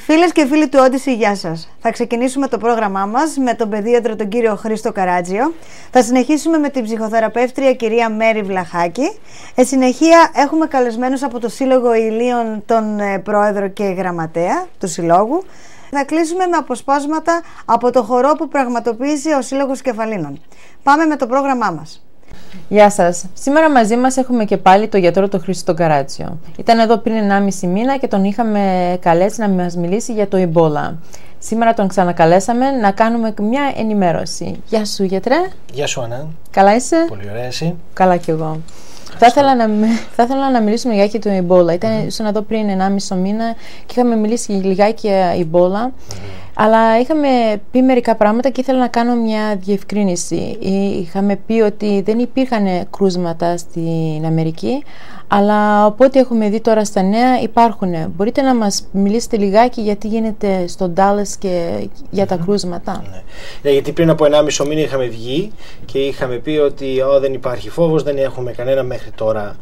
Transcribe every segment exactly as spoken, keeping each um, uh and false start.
Φίλες και φίλοι του Odyssey, γεια σας. Θα ξεκινήσουμε το πρόγραμμά μας με τον παιδίατρο τον κύριο Χρήστο Καράτζιο. Θα συνεχίσουμε με την ψυχοθεραπεύτρια κυρία Μέρη Βλαχάκη. Εν συνεχεία έχουμε καλεσμένους από το Σύλλογο Ηλίων τον ε, πρόεδρο και γραμματέα του Συλλόγου. Θα κλείσουμε με αποσπάσματα από το χορό που πραγματοποιήσει ο Σύλλογος Κεφαλίνων. Πάμε με το πρόγραμμά μας. Γεια σας. Σήμερα μαζί μας έχουμε και πάλι τον γιατρό τον Χρήστο Καράτζιο. Ήταν εδώ πριν ενάμιση μήνα και τον είχαμε καλέσει να μας μιλήσει για το Ιμπόλα. Σήμερα τον ξανακαλέσαμε να κάνουμε μια ενημέρωση. Γεια σου, γιατρέ. Γεια σου, Ανά. Καλά είσαι? Πολύ ωραία, εσύ? Καλά κι εγώ. Θα ήθελα, να, θα ήθελα να μιλήσουμε λιγάκι για το Ιμπόλα. Ήταν mm-hmm. εδώ πριν ενάμιση μήνα και είχαμε μιλήσει λιγάκι για Ιμπόλα. Mm-hmm. Αλλά είχαμε πει μερικά πράγματα και ήθελα να κάνω μια διευκρίνηση. Είχαμε πει ότι δεν υπήρχαν κρούσματα στην Αμερική, αλλά από ό,τι έχουμε δει τώρα στα νέα υπάρχουν. Μπορείτε να μας μιλήσετε λιγάκι γιατί γίνεται στο Ντάλλας και για τα mm-hmm. κρούσματα? Ναι. Ναι, γιατί πριν από ενάμιση μήνα είχαμε βγει και είχαμε πει ότι ό, δεν υπάρχει φόβος, δεν έχουμε κανένα μέχρι τώρα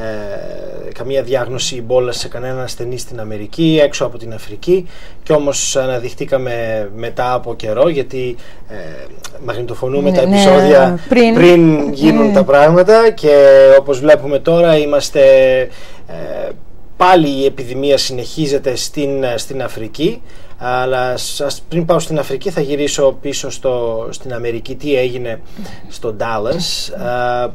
ε, καμία διάγνωση Ιμπόλα σε κανένα ασθενή στην Αμερική, έξω από την Αφρική, και όμως αναδειχτήκαμε μετά από καιρό, γιατί ε, μαγνητοφωνούμε ναι, τα επεισόδια ναι, πριν, πριν γίνουν ναι. τα πράγματα, και όπως βλέπουμε τώρα είμαστε ε, πάλι η επιδημία συνεχίζεται στην, στην Αφρική. Αλλά σας, πριν πάω στην Αφρική θα γυρίσω πίσω στο, στην Αμερική, τι έγινε στο Ντάλλας. Uh,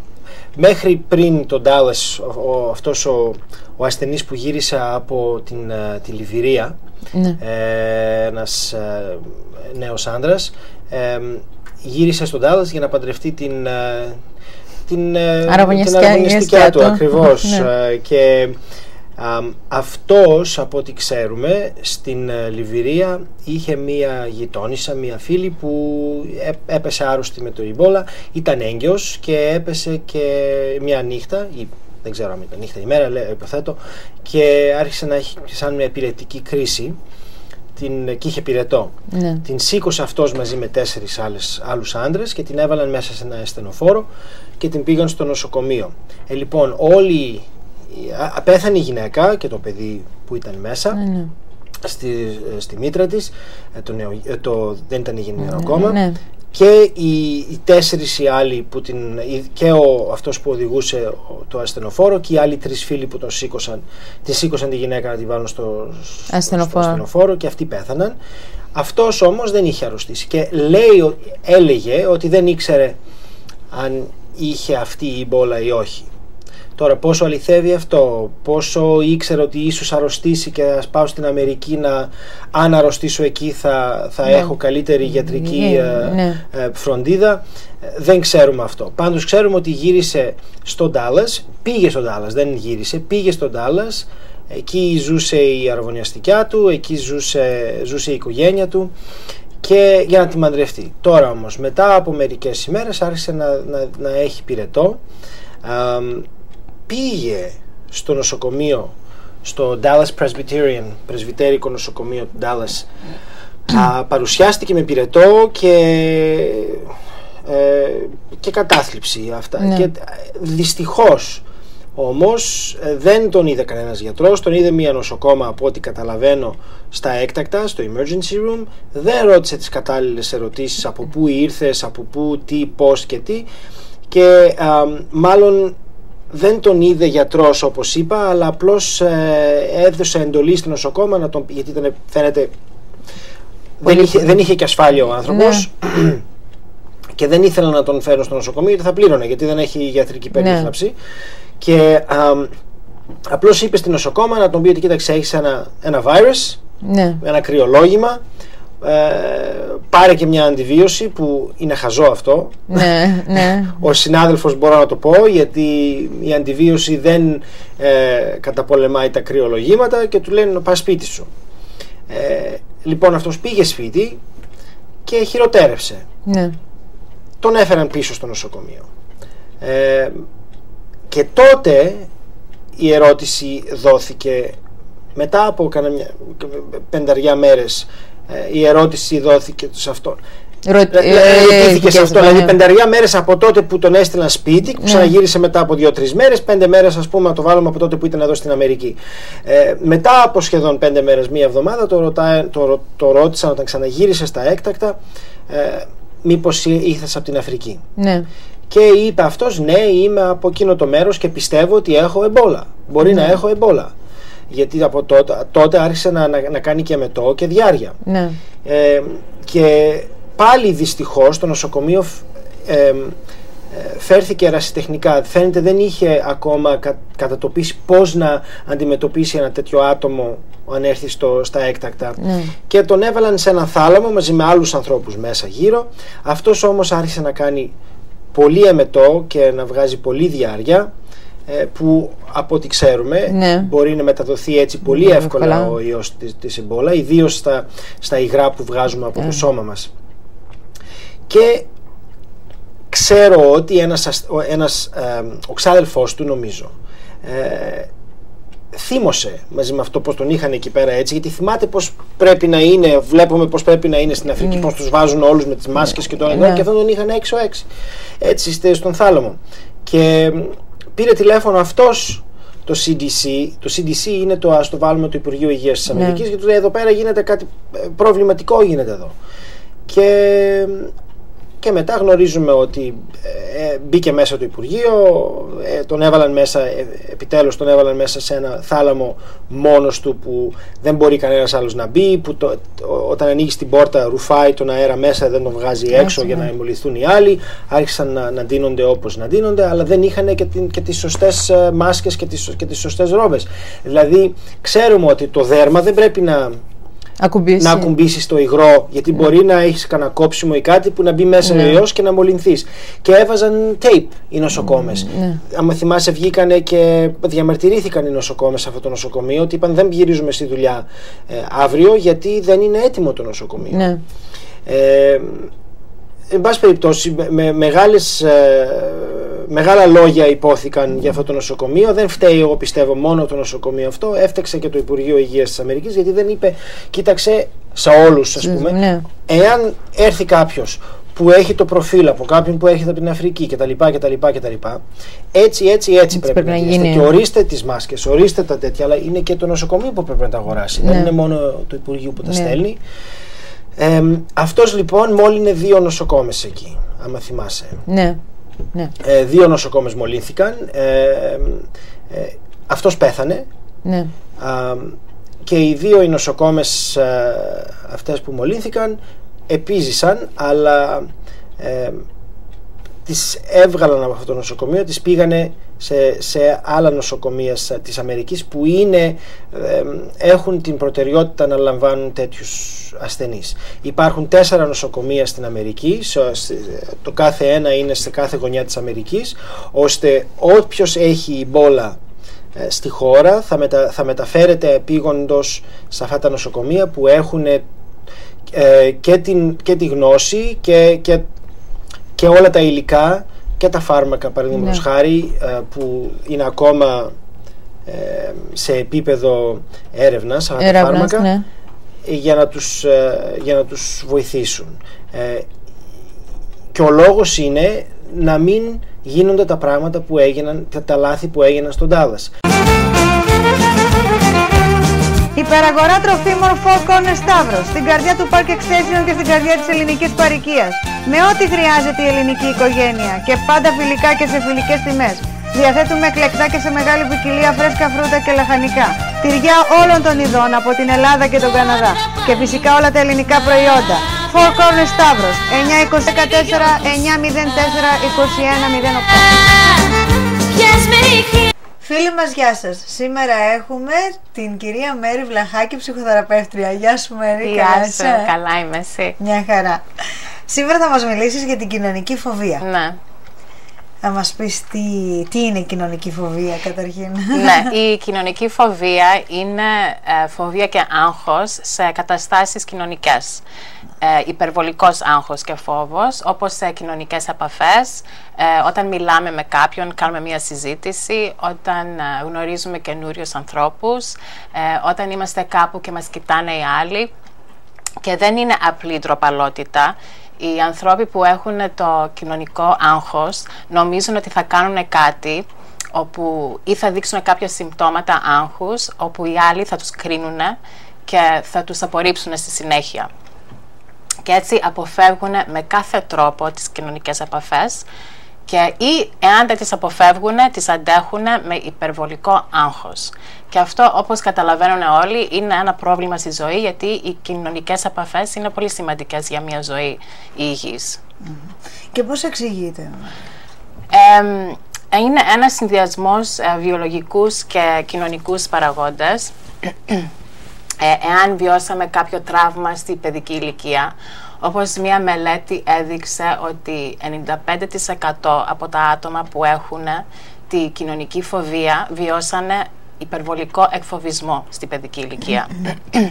μέχρι πριν το Ντάλλας, ο, αυτός ο, ο ασθενής που γύρισε από την, uh, τη Λιβυρία, ναι. ε, ένας uh, νέος άνδρας, ε, γύρισε στο Ντάλλας για να παντρευτεί την, uh, την, uh, την αραβωνιαστικιά του, ακριβώς. ναι. uh, και Um, αυτός, από ό,τι ξέρουμε, στην uh, Λιβυρία είχε μία γειτόνισσα, μία φίλη που έ, έπεσε άρρωστη με το Ιμπόλα, ήταν έγκυος και έπεσε και μία νύχτα, ή δεν ξέρω αν ήταν νύχτα ή μέρα, λέω, υποθέτω, και άρχισε να έχει σαν μια πυρετική κρίση, την, και είχε πυρετό. Ναι. Την σήκωσε αυτός μαζί με τέσσερις άλλες, άλλους άντρες και την έβαλαν μέσα σε ένα ασθενοφόρο και την πήγαν στο νοσοκομείο. Ε, λοιπόν, όλοι απέθανε η γυναίκα και το παιδί που ήταν μέσα, ναι, ναι. Στη, στη μήτρα της, το νεο, το, δεν ήταν γεννημένο ναι, ακόμα, ναι. Και οι, οι τέσσερις οι άλλοι που την, και ο, αυτός που οδηγούσε το ασθενοφόρο και οι άλλοι τρεις φίλοι που τον σήκωσαν, τη σήκωσαν τη γυναίκα να τη βάλουν στο ασθενοφόρο. στο ασθενοφόρο, και αυτοί πέθαναν. Αυτός όμως δεν είχε αρρωστήσει και λέει, έλεγε ότι δεν ήξερε αν είχε αυτή η Ιμπόλα ή όχι. Τώρα, πόσο αληθεύει αυτό, πόσο ήξερε ότι ίσως αρρωστήσει και ας πάω στην Αμερική, να αν αρρωστήσω εκεί θα, θα ναι. έχω καλύτερη γιατρική ναι, ναι. Ε, φροντίδα, δεν ξέρουμε αυτό. Πάντως ξέρουμε ότι γύρισε στο Ντάλλας, πήγε στο Ντάλλας, δεν γύρισε, πήγε στο Ντάλλας, εκεί ζούσε η αραβωνιαστικιά του, εκεί ζούσε, ζούσε η οικογένεια του, και για να τη μαντρευτεί. Τώρα όμως, μετά από μερικές ημέρες άρχισε να, να, να έχει πυρετό. Α, πήγε στο νοσοκομείο, στο Dallas Presbyterian, πρεσβυτέρικο νοσοκομείο του Dallas, α, παρουσιάστηκε με πυρετό και, ε, και κατάθλιψη αυτά. Ναι. Και δυστυχώς όμως δεν τον είδε κανένας γιατρός, τον είδε μία νοσοκόμα, από ό,τι καταλαβαίνω, στα έκτακτα, στο emergency room. Δεν ρώτησε τις κατάλληλες ερωτήσεις, από πού ήρθες, από πού, τι, πώς και τι, και α, μάλλον δεν τον είδε γιατρός όπως είπα, αλλά απλώς ε, έδωσε εντολή στην νοσοκόμα να τον, γιατί ήταν, φαίνεται δεν είχε, δεν είχε και ασφάλεια ο άνθρωπος, ναι. Και δεν ήθελα να τον φέρουν στο νοσοκομείο γιατί θα πλήρωνε, γιατί δεν έχει ιατρική περίθαλψη, ναι. Και α, απλώς είπε στην νοσοκόμα να τον πει ότι κοίταξε, έχεις ένα, ένα virus, ναι. Ένα κρυολόγημα, Ε, πάρε και μια αντιβίωση, που είναι χαζό αυτό, ναι, ναι. Ο συνάδελφος μπορώ να το πω, γιατί η αντιβίωση δεν ε, καταπολεμάει τα κρυολογήματα, και του λένε να πας σπίτι σου. ε, Λοιπόν, αυτός πήγε σπίτι και χειροτέρευσε, ναι. Τον έφεραν πίσω στο νοσοκομείο, ε, και τότε η ερώτηση δόθηκε μετά από κανένα πενταριά μέρες. Η ερώτηση δόθηκε σε αυτό. Ρωτήθηκε αυτό. Δηλαδή, πενταριά μέρες από τότε που τον έστειλαν σπίτι, που ξαναγύρισε μετά από δύο-τρεις μέρες, πέντε μέρες, ας πούμε, να το βάλουμε από τότε που ήταν εδώ στην Αμερική. Ε, μετά από σχεδόν πέντε μέρες, μία εβδομάδα, το, ρωτά, το, το ρώτησαν όταν ξαναγύρισε στα έκτακτα, ε, μήπως ήρθες από την Αφρική. Ναι. Και είπε αυτός, ναι, είμαι από εκείνο το μέρος και πιστεύω ότι έχω εμπόλα. Μπορεί ναι. να έχω εμπόλα. Γιατί από τότε, τότε άρχισε να, να, να κάνει και μετό και διάρκεια. Ναι. Ε, και πάλι δυστυχώς το νοσοκομείο ε, ε, φέρθηκε ερασιτεχνικά. Φαίνεται δεν είχε ακόμα κα, κατατοπίσει πώς να αντιμετωπίσει ένα τέτοιο άτομο αν έρθει στο, στα έκτακτα. Ναι. Και τον έβαλαν σε ένα θάλαμο μαζί με άλλους ανθρώπους μέσα γύρω. Αυτός όμως άρχισε να κάνει πολύ εμετό και να βγάζει πολύ διάρκεια, που από ό,τι ξέρουμε ναι. μπορεί να μεταδοθεί έτσι πολύ ναι, εύκολα καλά. ο ιός της, της εμπόλα, ιδίως στα, στα υγρά που βγάζουμε από yeah. το σώμα μας. Και ξέρω ότι ένας, ένας ε, ο ξάδελφός του, νομίζω, ε, θύμωσε μαζί με αυτό πως τον είχαν εκεί πέρα έτσι, γιατί θυμάται πως πρέπει να είναι, βλέπουμε πως πρέπει να είναι στην Αφρική, mm. πως τους βάζουν όλους με τις μάσκες mm. και το ένα yeah. και αυτόν τον είχαν έξω έξι έτσι στον θάλαμο. Και πήρε τηλέφωνο αυτός το σι ντι σι. Το σι ντι σι είναι το, ας το βάλουμε, το Υπουργείο Υγείας της Αμερικής, yeah. γιατί του λέει εδώ πέρα γίνεται κάτι προβληματικό, γίνεται εδώ. Και, και μετά γνωρίζουμε ότι ε, μπήκε μέσα το Υπουργείο, ε, τον έβαλαν μέσα, ε, επιτέλους τον έβαλαν μέσα σε ένα θάλαμο μόνος του που δεν μπορεί κανένας άλλος να μπει, που το, το, όταν ανοίγει την πόρτα ρουφάει τον αέρα μέσα, δεν τον βγάζει έξω yeah. για να εμβολιθούν οι άλλοι. Άρχισαν να, να ντύνονται όπως να ντύνονται, αλλά δεν είχαν και, την, και τις σωστές uh, μάσκες και τις, και τις σωστές ρόμπες. Δηλαδή ξέρουμε ότι το δέρμα δεν πρέπει να Ακουμπήσει. να ακουμπήσεις το υγρό, γιατί ναι. μπορεί να έχεις κανένα κόψιμο ή κάτι που να μπει μέσα ναι. ο ιός και να μολυνθείς. Και έβαζαν tape οι νοσοκόμες. Ναι. Αν θυμάσαι, βγήκανε και διαμαρτυρήθηκαν οι νοσοκόμες σε αυτό το νοσοκομείο ότι είπαν δεν γυρίζουμε στη δουλειά ε, αύριο γιατί δεν είναι έτοιμο το νοσοκομείο. Ναι. Ε, εν πάση περιπτώσει, με μεγάλες, ε, μεγάλα λόγια υπόθηκαν για αυτό το νοσοκομείο. Δεν φταίει, εγώ πιστεύω, μόνο το νοσοκομείο αυτό. Έφταξε και το Υπουργείο Υγείας της Αμερικής, γιατί δεν είπε, κοίταξε σε όλους, ας πούμε, ναι. εάν έρθει κάποιος που έχει το προφίλ από κάποιον που έρχεται από την Αφρική κτλ. κτλ, κτλ έτσι, έτσι, έτσι πρέπει, πρέπει να γίνει. Και ορίστε τις μάσκες, ορίστε τα τέτοια, αλλά είναι και το νοσοκομείο που πρέπει να τα αγοράσει. Ναι. Δεν είναι μόνο το Υπουργείο που τα ναι. στέλνει. Ε, αυτός λοιπόν μόλυνε δύο νοσοκόμες εκεί, άμα θυμάσαι. Ναι, ναι. Ε, δύο νοσοκόμες μολύνθηκαν. Ε, ε, αυτός πέθανε. Ναι. Ε, και οι δύο οι νοσοκόμες ε, αυτές που μολύνθηκαν επίζησαν, αλλά ε, τις έβγαλαν από αυτό το νοσοκομείο, τις πήγανε σε, σε άλλα νοσοκομεία της Αμερικής που είναι, ε, έχουν την προτεραιότητα να λαμβάνουν τέτοιους ασθενείς. Υπάρχουν τέσσερα νοσοκομεία στην Αμερική, το κάθε ένα είναι σε κάθε γωνιά της Αμερικής, ώστε όποιος έχει Ιμπόλα ε, στη χώρα θα, μετα, θα μεταφέρεται επίγοντος σε αυτά τα νοσοκομεία που έχουν ε, και, την, και τη γνώση και, και, και όλα τα υλικά και τα φάρμακα, παραδείγματος ναι. χάρη, που είναι ακόμα ε, σε επίπεδο έρευνας, αυτά τα φάρμακα, ναι. για, να τους, ε, για να τους βοηθήσουν. Ε, και ο λόγος είναι να μην γίνονται τα πράγματα που έγιναν, τα, τα λάθη που έγιναν στον Ντάλλας. Υπεραγορά τροφίμων Four Corners Σταύρος, στην καρδιά του Park Extension και στην καρδιά της ελληνικής παροικίας. Με ό,τι χρειάζεται η ελληνική οικογένεια και πάντα φιλικά και σε φιλικές τιμές. Διαθέτουμε εκλεκτά και σε μεγάλη ποικιλία φρέσκα φρούτα και λαχανικά. Τυριά όλων των ειδών από την Ελλάδα και τον Καναδά. Και φυσικά όλα τα ελληνικά προϊόντα. Four Corners Σταύρος, εννιά είκοσι τέσσερα εννιά μηδέν τέσσερα είκοσι ένα μηδέν οκτώ. Φίλοι μας, γεια σας. Σήμερα έχουμε την κυρία Μέρη Βλαχάκη, ψυχοθεραπεύτρια. Γεια σου Μέρη. Γεια σου, καλά είμαι εσύ. Μια χαρά. Σήμερα θα μας μιλήσεις για την κοινωνική φοβία. Ναι. Θα μας πεις τι, τι είναι η κοινωνική φοβία καταρχήν. Ναι, η κοινωνική φοβία είναι ε, φοβία και άγχος σε καταστάσεις κοινωνικές. Ε, υπερβολικός άγχος και φόβος, όπως σε κοινωνικές επαφές, ε, όταν μιλάμε με κάποιον, κάνουμε μια συζήτηση, όταν ε, γνωρίζουμε καινούριους ανθρώπους, ε, όταν είμαστε κάπου και μας κοιτάνε οι άλλοι. Και δεν είναι απλή ντροπαλότητα, Οι άνθρωποι που έχουν το κοινωνικό άγχος νομίζουν ότι θα κάνουν κάτι όπου ή θα δείξουν κάποια συμπτώματα άγχους, όπου οι άλλοι θα τους κρίνουν και θα τους απορρίψουν στη συνέχεια. Και έτσι αποφεύγουν με κάθε τρόπο τις κοινωνικές επαφές και ή εάν δεν τις αποφεύγουν, τις αντέχουν με υπερβολικό άγχος. Και αυτό, όπως καταλαβαίνουν όλοι, είναι ένα πρόβλημα στη ζωή, γιατί οι κοινωνικές επαφές είναι πολύ σημαντικές για μια ζωή υγιής. Mm-hmm. Και πώς εξηγείται? Ε, είναι ένας συνδυασμός ε, βιολογικούς και κοινωνικούς παραγόντες. Ε, εάν βιώσαμε κάποιο τραύμα στη παιδική ηλικία, όπως μια μελέτη έδειξε ότι ενενήντα πέντε τοις εκατό από τα άτομα που έχουν τη κοινωνική φοβία βιώσανε υπερβολικό εκφοβισμό στη παιδική ηλικία. ε,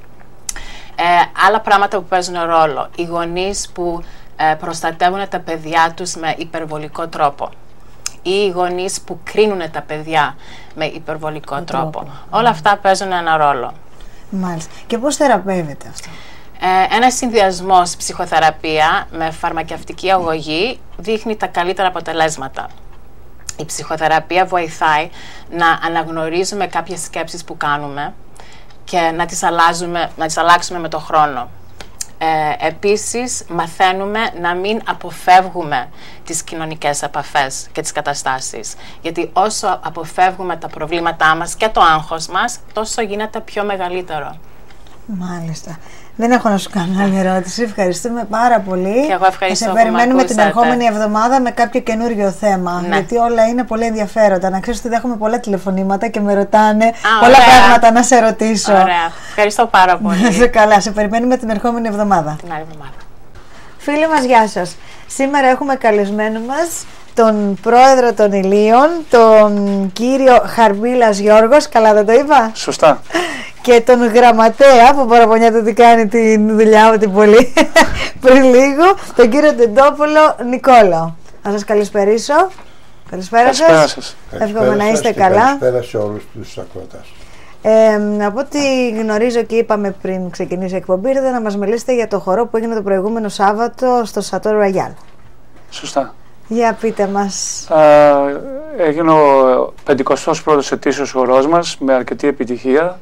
άλλα πράγματα που παίζουν ρόλο, οι γονείς που ε, προστατεύουν τα παιδιά τους με υπερβολικό τρόπο, ή οι γονείς που κρίνουν τα παιδιά με υπερβολικό τρόπο. τρόπο. Όλα αυτά παίζουν ένα ρόλο. Μάλιστα. Και πώς θεραπεύεται αυτό? Ε, ένας συνδυασμός ψυχοθεραπεία με φαρμακευτική αγωγή δείχνει τα καλύτερα αποτελέσματα. Η ψυχοθεραπεία βοηθάει να αναγνωρίζουμε κάποιες σκέψεις που κάνουμε και να τις, αλλάζουμε, να τις αλλάξουμε με το χρόνο. Ε, επίσης, μαθαίνουμε να μην αποφεύγουμε τις κοινωνικές επαφές και τις καταστάσεις. Γιατί όσο αποφεύγουμε τα προβλήματά μας και το άγχος μας, τόσο γίνεται πιο μεγαλύτερο. Μάλιστα. Δεν έχω να σου κάνω άλλη ερώτηση. Ευχαριστούμε πάρα πολύ. Και εγώ ευχαριστώ. Θα σε περιμένουμε την ερχόμενη εβδομάδα με κάποιο καινούριο θέμα. Ναι. Γιατί όλα είναι πολύ ενδιαφέροντα. Να ξέρεις ότι δέχομαι πολλά τηλεφωνήματα και με ρωτάνε Α, πολλά ωραία. πράγματα να σε ρωτήσω. Ωραία. Ευχαριστώ πάρα πολύ. Σε καλά. Σε περιμένουμε την ερχόμενη εβδομάδα. Την άλλη εβδομάδα. Φίλοι μας, γεια σας. Σήμερα έχουμε καλεσμένο μας τον πρόεδρο των Ηλίων, τον κύριο Χαρμπίλας Γιώργος. Καλά δεν το είπα? Σωστά. Και τον γραμματέα που παραπονιάται ότι κάνει τη δουλειά μου την πολύ πριν λίγο, τον κύριο Τεντόπουλο Νικόλαο. Να σας καλησπερίσω. Καλησπέρα σας. Καλησπέρα σας. Εύχομαι να είστε καλά. Καλησπέρα σε όλους τους ακροατάς. Ε, από ό,τι γνωρίζω και είπαμε πριν ξεκινήσει η εκπομπή, ήρθατε να μας μιλήσετε για το χορό που έγινε το προηγούμενο Σάββατο στο Chateau Royal. Σωστά. Για πείτε μας. Α, έγινε ο πενηκοστός πρώτος ετήσιος χορός μας με αρκετή επιτυχία.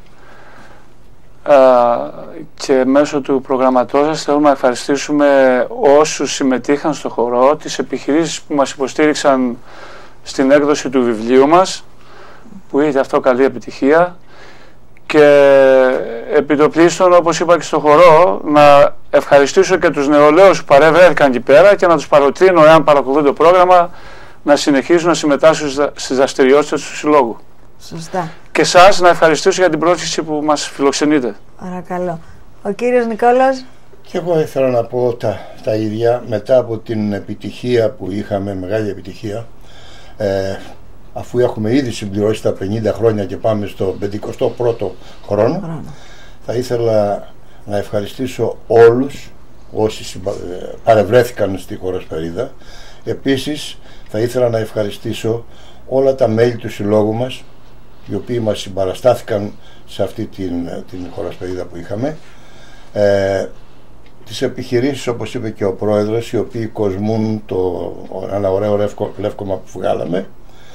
Uh, και μέσω του προγραμματός σας θέλουμε να ευχαριστήσουμε όσους συμμετείχαν στο χορό, τις επιχειρήσεις που μας υποστήριξαν στην έκδοση του βιβλίου μας, που είχε αυτό καλή επιτυχία, και επιτοπλίστων, όπως είπα και στο χορό, να ευχαριστήσω και τους νεολαίους που παρευρέθηκαν εκεί πέρα και να τους παροτρύνω, εάν παρακολουθούν το πρόγραμμα, να συνεχίσουν να συμμετάσχουν στις δραστηριότητες του Συλλόγου. Σωστά. Και εσάς να ευχαριστήσω για την πρόσκληση που μας φιλοξενείτε. Παρακαλώ. Ο κύριος Νικόλαος. Και εγώ ήθελα να πω τα, τα ίδια μετά από την επιτυχία που είχαμε, μεγάλη επιτυχία, ε, αφού έχουμε ήδη συμπληρώσει τα πενήντα χρόνια και πάμε στο πενηκοστό πρώτο χρόνο, χρόνο. Θα ήθελα να ευχαριστήσω όλους όσοι συμπα... παρευρέθηκαν στη Χοροσπερίδα. Επίσης θα ήθελα να ευχαριστήσω όλα τα μέλη του συλλόγου μας, οι οποίοι μας συμπαραστάθηκαν σε αυτή την, την χοροσπερίδα που είχαμε, ε, τις επιχειρήσεις, όπως είπε και ο πρόεδρος, οι οποίοι κοσμούν το, ένα ωραίο λεύκο, λεύκομα που βγάλαμε,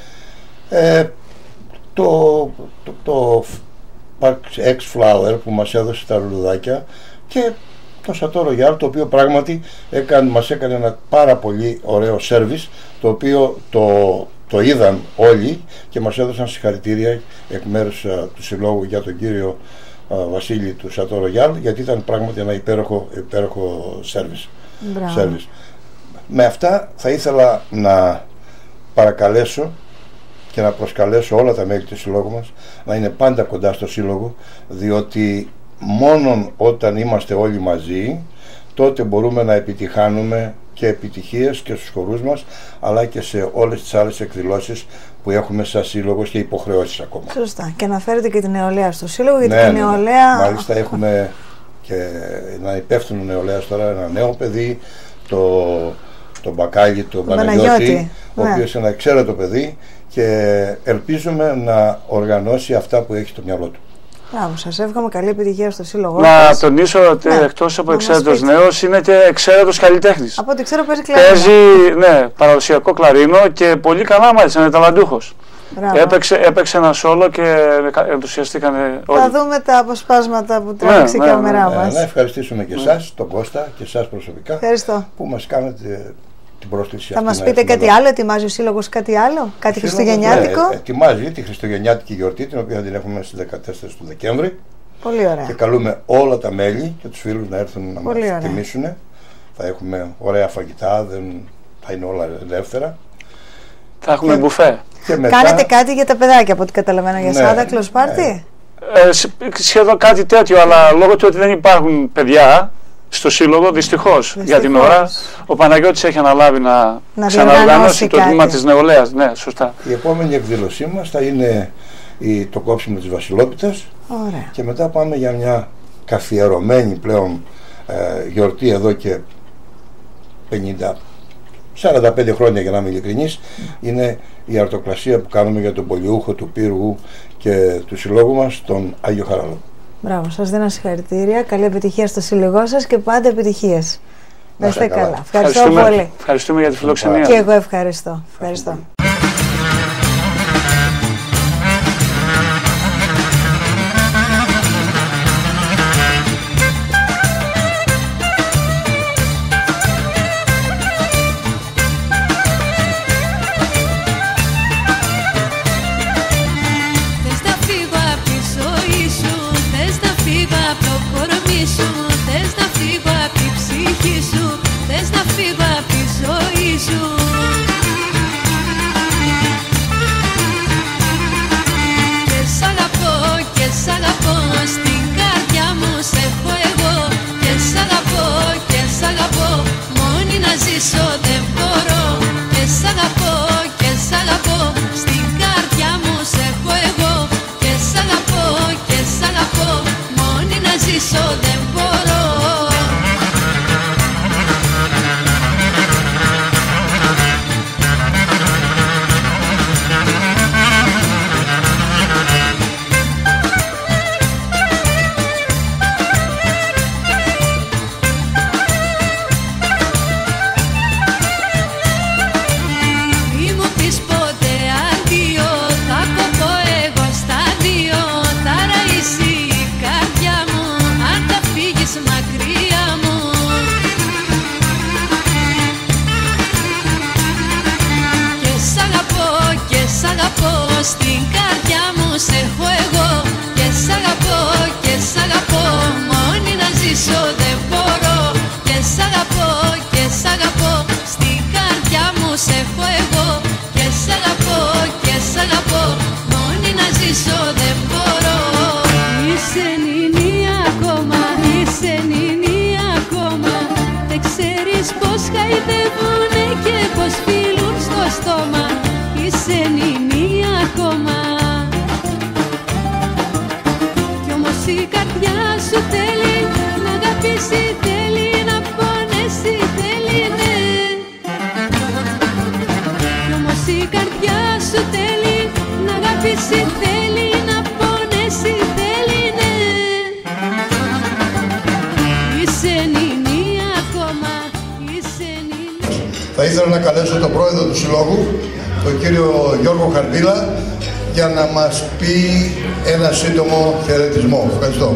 ε, το, το, το Parks X Flower που μας έδωσε τα λουλουδάκια και το Chateau Royal, το οποίο πράγματι έκανε, μας έκανε ένα πάρα πολύ ωραίο σέρβις, το οποίο το Το είδαν όλοι και μας έδωσαν συγχαρητήρια εκ μέρους uh, του Συλλόγου για τον κύριο uh, Βασίλη του Chateau Royal, γιατί ήταν πράγματι ένα υπέροχο, υπέροχο σέρβις. Σέρβις. Με αυτά θα ήθελα να παρακαλέσω και να προσκαλέσω όλα τα μέλη του Συλλόγου μας να είναι πάντα κοντά στο Σύλλογο, διότι μόνον όταν είμαστε όλοι μαζί τότε μπορούμε να επιτυχάνουμε και επιτυχίες και στους χορούς μας, αλλά και σε όλες τις άλλες εκδηλώσεις που έχουμε σαν σύλλογος και υποχρεώσεις ακόμα. Σωστά. Και να φέρετε και την νεολαία στο σύλλογο, γιατί ναι, η νεολαία... Ναι. Μάλιστα έχουμε και ένα υπεύθυνο νεολαίας τώρα, ένα νέο παιδί, το, το Μπακάλι, τον Παναγιώτη, ο ναι. οποίος είναι ένα εξαίρετο παιδί και ελπίζουμε να οργανώσει αυτά που έχει στο μυαλό του. Μπράβο, σας εύχομαι καλή επιτυχία στο σύλλογο. Να σας. τονίσω ότι Ναι, εκτός από να μας εξαίρετος πείτε. νέος, είναι και εξαίρετος καλλιτέχνης. Από ό,τι ξέρω παίζει κλαρίνο. Παίζει, ναι, παραδοσιακό κλαρίνο και πολύ καλά μάλιστα, είναι ταλαντούχος. Μπράβο. Έπαιξε, έπαιξε ένα σόλο και ενθουσιαστήκαν όλοι. Θα δούμε τα αποσπάσματα που τράβηξε ναι, η ναι, κάμερά Ε, μας. να ευχαριστήσουμε και εσάς, τον Κώστα και εσάς προσωπικά Ευχαριστώ. που μας κάνετε την πρόσκληση Θα αυτή μας να πείτε έρθουμε κάτι εδώ. άλλο, ετοιμάζει ο Σύλλογος κάτι άλλο, κάτι Ο Σύλλογος, χριστουγεννιάτικο. ναι, ετοιμάζει τη χριστουγεννιάτικη γιορτή, την οποία την έχουμε στις δεκατέσσερις του Δεκέμβρη. Πολύ ωραία. Και καλούμε όλα τα μέλη και τους φίλους να έρθουν να Πολύ μας ωραία. τιμήσουν. Θα έχουμε ωραία φαγητά, δεν θα είναι όλα ελεύθερα. Θα έχουμε Και- μπουφέ. Και μετά, Κάνετε κάτι για τα παιδάκια από ό,τι καταλαβαίνω για Ναι, Σάντα Κλος Πάρτι. ναι. Ε, σ- σχεδόν κάτι τέτοιο, αλλά λόγω του ότι δεν υπάρχουν παιδιά στο σύλλογο, δυστυχώς για την ώρα, ο Παναγιώτης έχει αναλάβει να, Να ξαναοργανώσει διοργανώσει το τμήμα κάτι. της νεολαίας. Ναι, σωστά. η επόμενη εκδήλωσή μας θα είναι η, το κόψιμο της Βασιλόπιτας Ωραία. και μετά πάμε για μια καθιερωμένη πλέον ε, γιορτή εδώ και πενήντα σαράντα πέντε χρόνια, για να είμαι ειλικρινής. Είναι η αρτοκλασία που κάνουμε για τον πολιούχο του πύργου και του συλλόγου μας, τον Άγιο Χαράλαμπο. Μπράβο, σας δίνω συγχαρητήρια. Καλή επιτυχία στο σύλλογό σας και πάντα επιτυχίες. Να είστε καλά. καλά. Ευχαριστώ Ευχαριστούμε, πολύ. ευχαριστούμε για τη φιλοξενία. Και εγώ ευχαριστώ. Ευχαριστώ. Θες να φύγω απ' τη ζωή σου, θες να φύγω απ' το κορμί σου, θες να φύγω απ' τη ψυχή σου, θες να φύγω απ' τη ζωή σου. Και σ' αγαπώ, και σ' αγαπώ, στην καρδιά μου σε έχω εγώ. Και σ' αγαπώ, και σ' αγαπώ, μόνη να ζήσω δεν μπορώ. Και σ' αγαπώ, και σ' αγαπώ, στην καρδιά μου σε έχω εγώ. Και σ' αγαπώ, και σ' αγαπώ, μόνη να ζήσω δεν μπορώ. Μη μου πεις ποτέ αντίο, θα κοπώ εγώ στα δύο. Θα ραήσει η καρδιά μου, αν θα φύγεις μακριά μου. Και σ' αγαπώ, και σ' αγαπώ, στην καρδιά μου σε έχω εγώ. Και σ' αγαπώ, και σ' αγαπώ, μόνη να ζήσω δεν μπορώ. Και σ' αγαπώ, και σ' αγαπώ, στην καρδιά μου σε έχω εγώ. Και σ' αγαπώ, και σ' αγαπώ, μόνη να ζήσω δεν μπορώ. Είσαι νηνή ακόμα, είσαι νηνή ακόμα. Δεν ξέρεις πως χαϊδεύουνε και πως φιλούν στο στόμα. Είσαι νηνή ακόμα. Κι όμως η καρδιά σου θέλει να αγαπήσει, θέλει να πονέσει, θέλει ναι. Κι όμως η καρδιά σου θέλει να αγαπήσει, θέλει να πονέσει, θέλει ναι. Είσαι νηνή ακόμα, είσαι νηνή. Θα ήθελα να καλέσω τον πρόεδρο του Συλλόγου, τον κύριο Γιώργο Χαρδίλα, για να μας πει ένα σύντομο χαιρετισμό. Ευχαριστώ.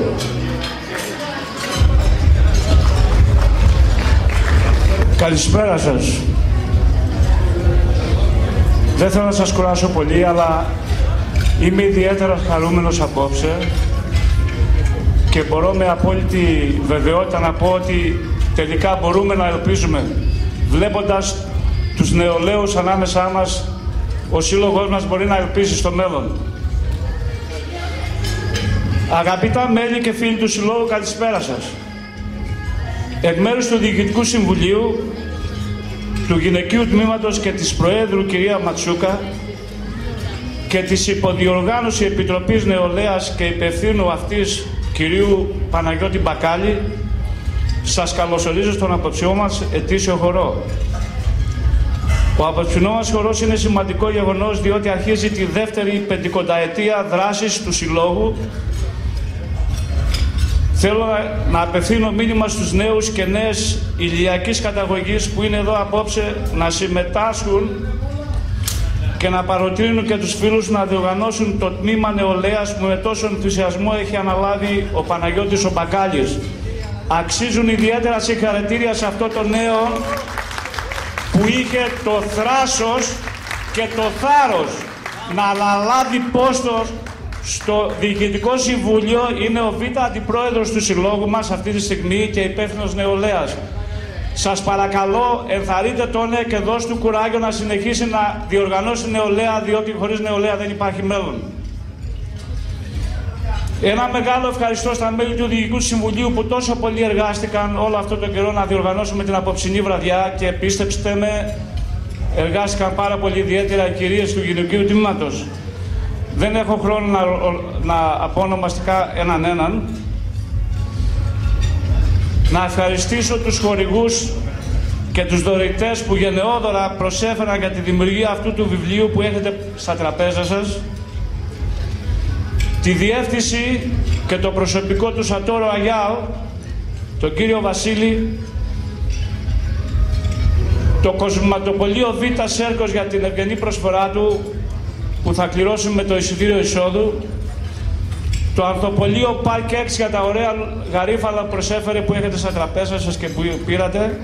Καλησπέρα σας. Δεν θέλω να σας κουράσω πολύ, αλλά είμαι ιδιαίτερα χαρούμενος απόψε και μπορώ με απόλυτη βεβαιότητα να πω ότι τελικά μπορούμε να ελπίζουμε, βλέποντας τους νεολαίους ανάμεσά μας, ο σύλλογος μας μπορεί να ελπίζει στο μέλλον. Αγαπητά μέλη και φίλοι του Συλλόγου, καλησπέρα σας. Εκ μέρους του Διοικητικού Συμβουλίου, του Γυναικείου Τμήματος και της Προέδρου κυρία Ματσούκα και της Υποδιοργάνωση Επιτροπής Νεολαίας και υπευθύνου αυτής κυρίου Παναγιώτη Μπακάλη, σας καλωσορίζω στον απόψιό μας ετήσιο χορό. Ο απόψινό μας χορός είναι σημαντικό γεγονός, διότι αρχίζει τη δεύτερη πεντηκονταετία δράσης του Συλλόγου Θέλω να, να απευθύνω μήνυμα στους νέους και νέες ηλιακής καταγωγής που είναι εδώ απόψε να συμμετάσχουν και να παροτρύνουν και τους φίλους να διοργανώσουν το τμήμα νεολαίας που με τόσο ενθουσιασμό έχει αναλάβει ο Παναγιώτης ο Μπακάλης. Αξίζουν ιδιαίτερα συγχαρητήρια σε αυτό το νέο που είχε το θράσος και το θάρρος να αναλάβει πόστο στο Διοικητικό Συμβούλιο. Είναι ο Β' Αντιπρόεδρος του Συλλόγου μας αυτή τη στιγμή και υπεύθυνος νεολαίας. Σας παρακαλώ, ενθαρρύντε τον και δώστε του κουράγιο να συνεχίσει να διοργανώσει νεολαία, διότι χωρίς νεολαία δεν υπάρχει μέλλον. Ένα μεγάλο ευχαριστώ στα μέλη του Διοικητικού Συμβουλίου που τόσο πολύ εργάστηκαν όλο αυτό τον καιρό να διοργανώσουμε την απόψινή βραδιά και πίστεψτε με, εργάστηκαν πάρα πολύ ιδιαίτερα οι κυρίες του Γυναικείου Τμήματος. Δεν έχω χρόνο να, να απονομαστικά έναν έναν. Να ευχαριστήσω τους χορηγούς και τους δωρητές που γενναιόδωρα προσέφεραν για τη δημιουργία αυτού του βιβλίου που έχετε στα τραπέζα σας. Τη διεύθυνση και το προσωπικό του Σατόρο Αγιάου, τον κύριο Βασίλη, το Κοσματοπολείο Β' Σέρκος για την ευγενή προσφορά του που θα κληρώσουμε με το εισιτήριο εισόδου, το Ανθοπολείο Πάρκ έξι για τα ωραία γαρίφαλα που προσέφερε που έχετε στα τραπέζα σας και που πήρατε,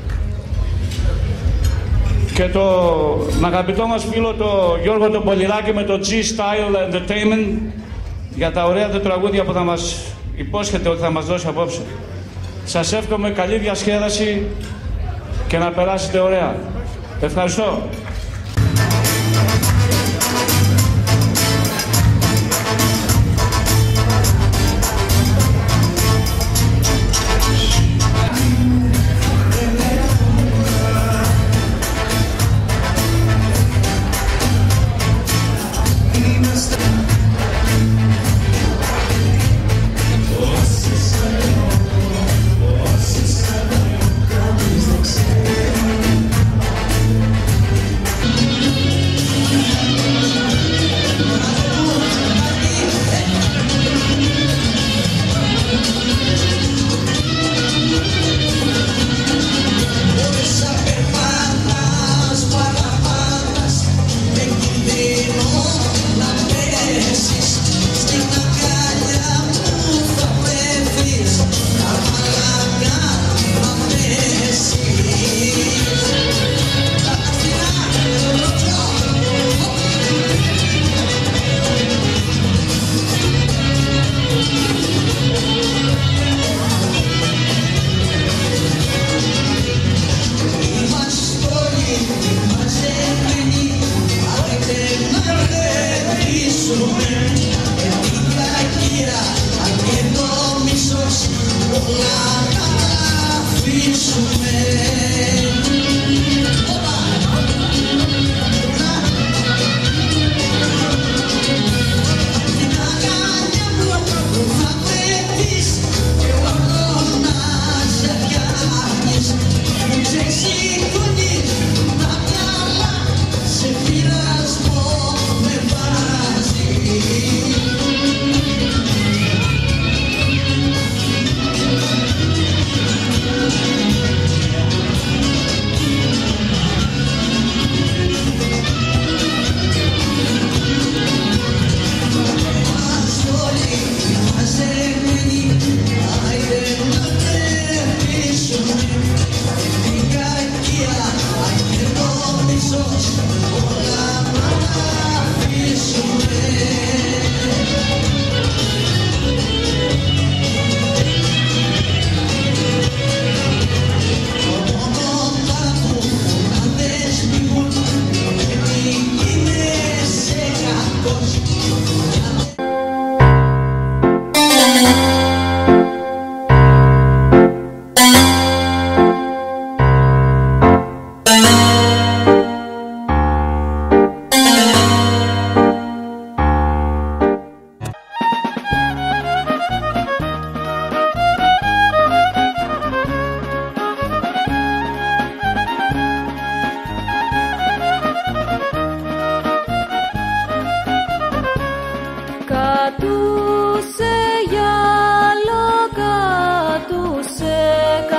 και τον αγαπητό μας φίλο το Γιώργο τον Πολυράκη με το G-Style Entertainment για τα ωραία τα τραγούδια που θα μας υπόσχεται ότι θα μας δώσει απόψε. Σας εύχομαι καλή διασκέδαση και να περάσετε ωραία. Ευχαριστώ.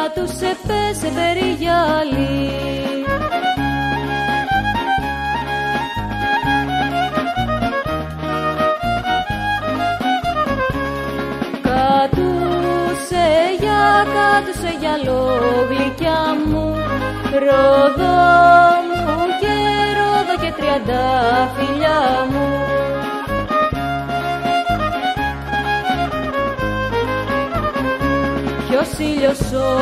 κάτω σε πέσε περιγυάλι. Κάτουσε για, κάτουσε γυαλό γλυκιά μου, Ρόδο μου και Ρόδο και τριαντάφυλλιά μου. Ποιος ήλιος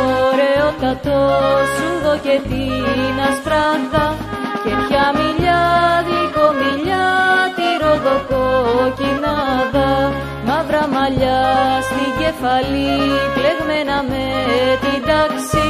ωραιότατος σου δω και την ασπράδα, και ποια μιλιά, γλυκομιλιά, τη ροδοκοκκινάδα, μαύρα μαλλιά στην κεφαλή, πλεγμένα με την τάξη.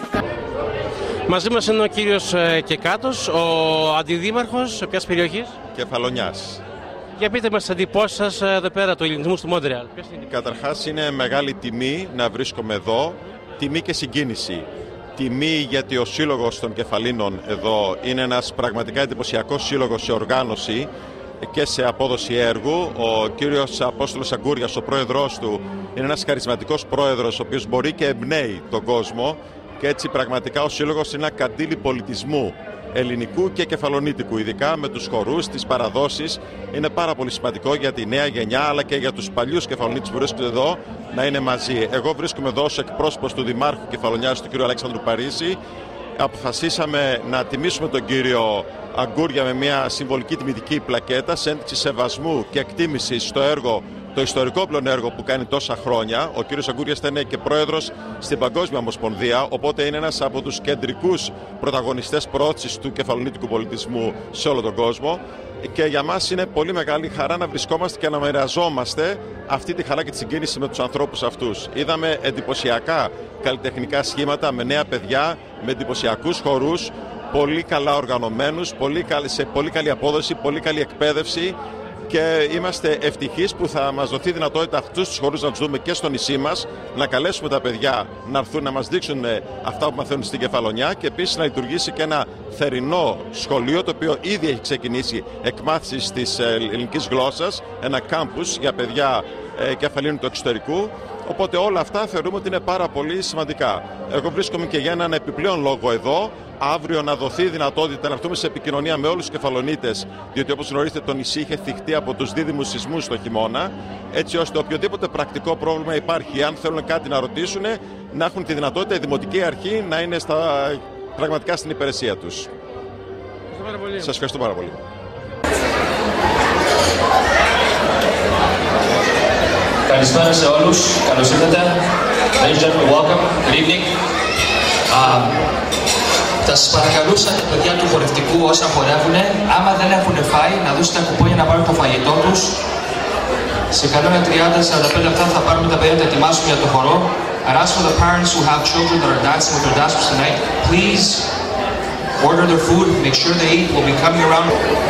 Μαζί μας είναι ο κύριος Κεκάτος, ο αντιδήμαρχος ποιας περιοχής? Κεφαλονιάς. Για πείτε μας τις εντυπώσεις σας εδώ πέρα του ελληνισμού του Μόντρεαλ. Καταρχάς είναι μεγάλη τιμή να βρίσκομαι εδώ, τιμή και συγκίνηση. Τιμή γιατί ο Σύλλογος των Κεφαλίνων εδώ είναι ένας πραγματικά εντυπωσιακός σύλλογος σε οργάνωση και σε απόδοση έργου. Ο κύριος Απόστολος Αγκούριας, ο πρόεδρός του, είναι ένας χαρισματικός πρόεδρος, ο οποίος μπορεί και εμπνέει τον κόσμο, και έτσι πραγματικά ο Σύλλογος είναι ένα καντήλι πολιτισμού ελληνικού και κεφαλονίτικου, ειδικά με τους χορούς, τις παραδόσεις. Είναι πάρα πολύ σημαντικό για τη νέα γενιά αλλά και για τους παλιούς κεφαλονίτες που βρίσκονται εδώ να είναι μαζί. Εγώ βρίσκομαι εδώ ως εκπρόσωπος του Δημάρχου Κεφαλονιάς, του κ. Αλέξανδρου Παρίσι. Αποφασίσαμε να τιμήσουμε τον κύριο Αγκούρια με μια συμβολική τιμητική πλακέτα σε ένδειξη σεβασμού και εκτίμηση στο έργο, το ιστορικό πλέον έργο που κάνει τόσα χρόνια. Ο κύριος Αγκούριας ήταν και πρόεδρος στην Παγκόσμια Ομοσπονδία, οπότε είναι ένας από τους κεντρικούς πρωταγωνιστές προώθησης του κεφαλονίτικου πολιτισμού σε όλο τον κόσμο. Και για μας είναι πολύ μεγάλη χαρά να βρισκόμαστε και να μοιραζόμαστε αυτή τη χαρά και τη συγκίνηση με τους ανθρώπους αυτούς. Είδαμε εντυπωσιακά καλλιτεχνικά σχήματα με νέα παιδιά, με εντυπωσιακούς χορούς, πολύ καλά οργανωμένους, πολύ καλή, σε πολύ καλή απόδοση, πολύ καλή εκπαίδευση. Και είμαστε ευτυχείς που θα μας δοθεί δυνατότητα αυτούς τους χορούς να τους δούμε και στο νησί μας, να καλέσουμε τα παιδιά να έρθουν να μας δείξουν αυτά που μαθαίνουν στην Κεφαλονιά, και επίσης να λειτουργήσει και ένα θερινό σχολείο, το οποίο ήδη έχει ξεκινήσει εκμάθησης της ελληνικής γλώσσας, ένα κάμπους για παιδιά κεφαλίνου του εξωτερικού. Οπότε όλα αυτά θεωρούμε ότι είναι πάρα πολύ σημαντικά. Εγώ βρίσκομαι και για έναν επιπλέον λόγο εδώ. Αύριο να δοθεί δυνατότητα να έρθουμε σε επικοινωνία με όλους τους κεφαλονίτες, διότι όπως γνωρίζετε το νησί είχε θυχτεί από τους δίδυμους σεισμούς το χειμώνα, έτσι ώστε οποιοδήποτε πρακτικό πρόβλημα υπάρχει, αν θέλουν κάτι να ρωτήσουν, να έχουν τη δυνατότητα η Δημοτική Αρχή να είναι στα, πραγματικά στην υπηρεσία τους. Ευχαριστώ Σας ευχαριστώ πάρα πολύ. Καλησπέρα σε όλους, καλώς ήρθατε. Ladies and gentlemen, welcome, good evening. Um, θα σας παρακαλούσα τα παιδιά του χορευτικού όσα χορεύουνε, άμα δεν έχουν φάει, να δώσουν τα κουπόνια να πάρουν το φαγητό τους. Σε κανένα τριάντα με σαράντα πέντε λεπτά θα πάρουμε τα παιδιά να τα ετοιμάσουμε για το χορό. I'd ask for the parents who have children that are dancing with their dancers tonight, please order their food, make sure they eat. We'll be coming around.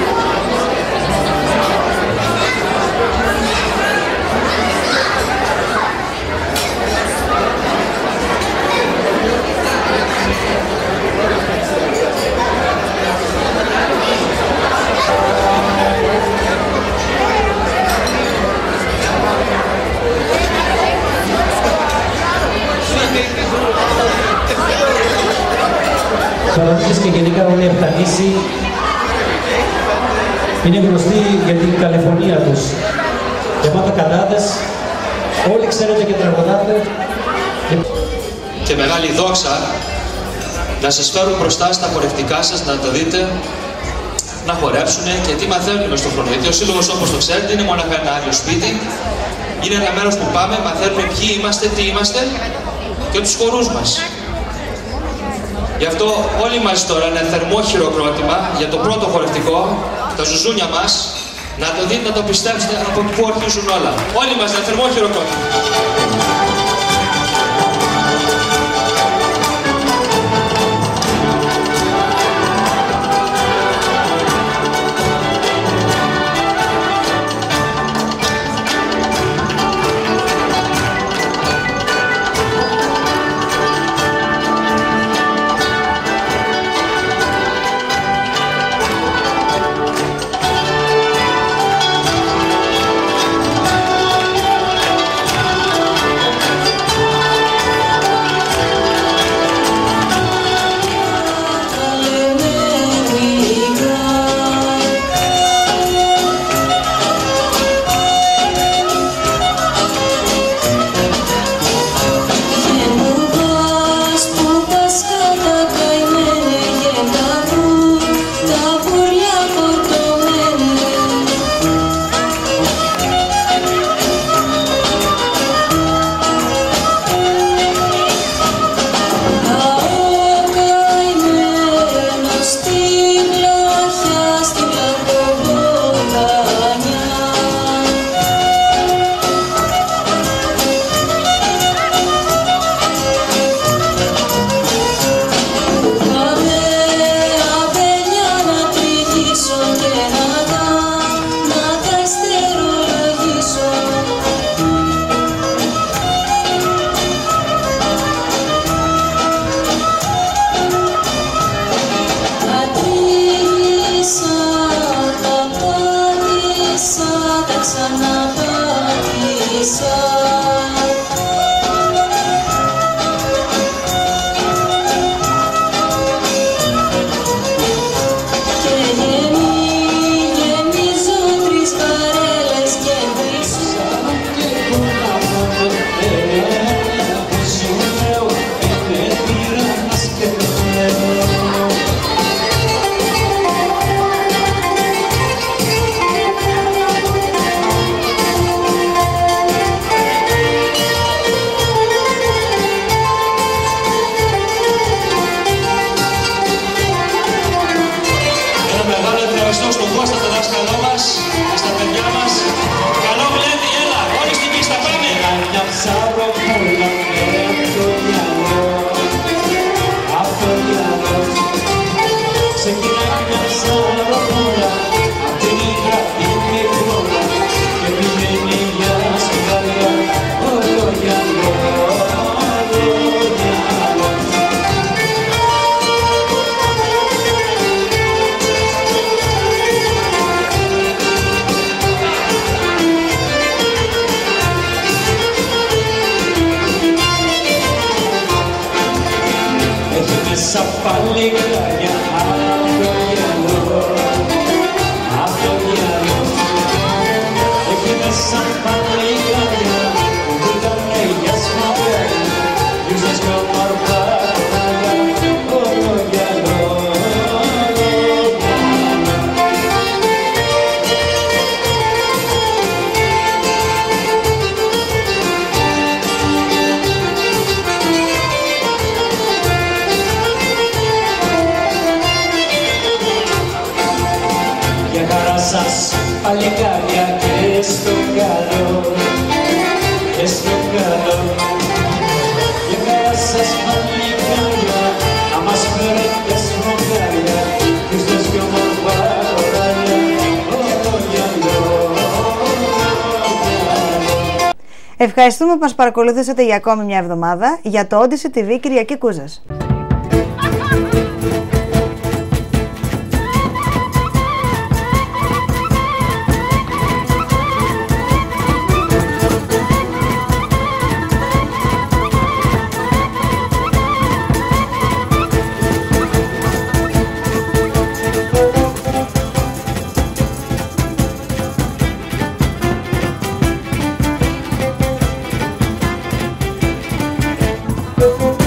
Κεφαλονίτες και γενικά όλοι από τα νήσι είναι γνωστοί για την καλεφωνία τους. Γεμάτα καλάδες, όλοι ξέρετε και τραγουδάτε. Και μεγάλη δόξα να σας φέρουν μπροστά στα χορευτικά σας, να το δείτε, να χορέψουν και τι μαθαίνουν μες στον χρόνο. Γιατί ο Σύλλογος, όπως το ξέρετε, είναι μόνο ένα άλλο σπίτι. Είναι ένα μέρος που πάμε, μαθαίνουμε ποιοι είμαστε, τι είμαστε και τους χορούς μας. Γι' αυτό όλοι μας τώρα ένα θερμό χειροκρότημα για το πρώτο χορευτικό, τα ζουζούνια μας, να το δείτε, να το πιστέψετε από πού αρχίζουν όλα. Όλοι μας ένα θερμό χειροκρότημα. παλικάρια απ' το γυαλό, απ' το γυαλό. Εκεί μέσα παλικάρια που ήτανε για σμαγάρια, γιούσες κι όμορφα κοράλια, όλο γυαλό. Σας παλικάρια και στο καλό, και στο καλό. Για χαρά σας παλικάρια, να μας φέρετε σμογάρια, κι ούσες κι όμορφα κοράλια, όλο γυαλό. Ευχαριστούμε που μας παρακολουθήσατε για ακόμη μια εβδομάδα για το Odyssey τι βι Κυριακή Κούζας. Thank you.